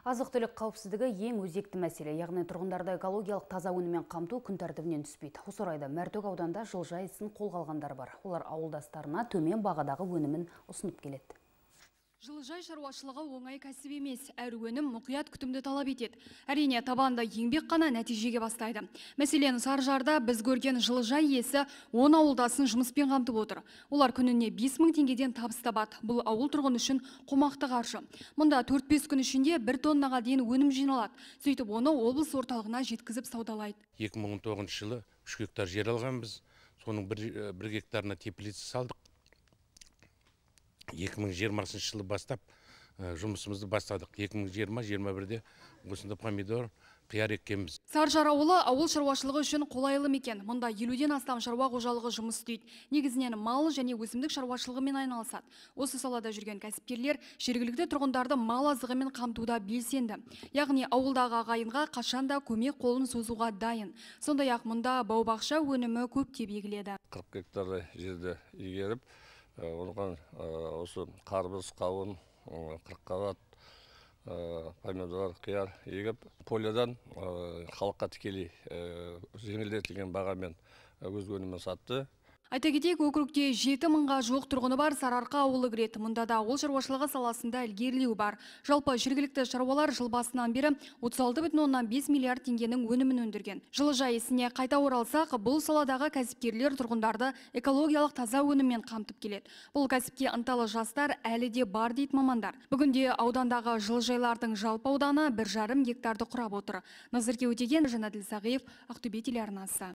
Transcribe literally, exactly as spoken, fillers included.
Азық-түлік қауіпсіздігі ең өзекті мәселе, яғни тұрғындарды экологиялық таза өніммен қамту күн тәртібінен түспейді. Осы орайда Мәртөк ауданда жылыжай ісін қолға алғандар бар. Олар ауылдастарына төмен бағадағы өнімін ұсынып келеді. Жылыжай шаруашылығы оңай кәсіп емес, әр өнім мұқият күтімді талап етеді. Әрине, табанда еңбек қана нәтижеге бастайды. Мәселен, Саржарда біз көрген жылыжай иесі он ауылдасын жұмыспен қамтып отыр. Олар күніне бес мың теңгеден табыс табады. Бұл ауыл тұрғын үшін қомақты қаржы. Мұнда төрт-бес күн ішінде бір тоннаға дейін өнім жиналады. Сөйтіп оны облыс орталығына жеткізіп саудалайды. екі мың он тоғызыншы жылы үш гектар жер алғанбыз. Соның бір гектарына теплица салдық. екі мың жиырмасыншы жылы бастап жұмысымызды бастадық. екі мың жиырма жиырма бірде осында помидор, қияр еккенбіз. Саржар ауылы ауыл шаруашылығы үшін қолайлы мекен. Мұнда елуден астам шаруа қожалығы жұмыс істейді. Негізінен мал және өсімдік шаруашылығымен айналысады. Осы салада жүрген кәсіпкерлер жергілікті тұрғындарды мал азығымен қамтуда белсенді. Яғни ауылдағы ағайынға қашанда көмек қолын созуға дайын. Сондай-ақ мұнда бау-бақша өнімі көптеп егіледі. қырық гектардай жерді игеріп, оған осы қарбыз, қауын, қырыққабат, помидор, қияр егіп, полиядан халыққа тікелей жеңілдетілген бағамен өз өнімін сатты. Айта кетейік, округте жеті мыңға жуық тұрғыны бар Сарыарқа ауылы кіреді. Мұнда да ауыл шаруашылығы саласында ілгерілеу бар. Жалпы жергілікті шаруалар жыл басынан бері отыз алты бүтін оннан бес миллиард теңгенің өнімін өндірген. Жылыжай ісіне қайта оралсақ, бұл саладағы кәсіпкерлер тұрғындарды экологиялық таза өніммен қамтып келеді. Бұл кәсіпке ынталы жастар әлі де бар дейді мамандар. Бүгінде аудандағы жылыжайлардың жалпы ауданы бір жарым гектарды құрап отыр. Назерке Өтеген, Жанаділ Сағиев, Ақтөбе телеарнасы.